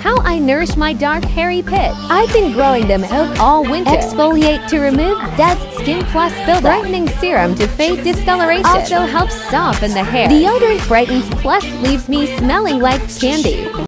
How I nourish my dark hairy pits. I've been growing them out all winter. Exfoliate to remove dead skin plus buildup. Brightening serum to fade discoloration. Also helps soften the hair. Deodorant brightens plus leaves me smelling like candy.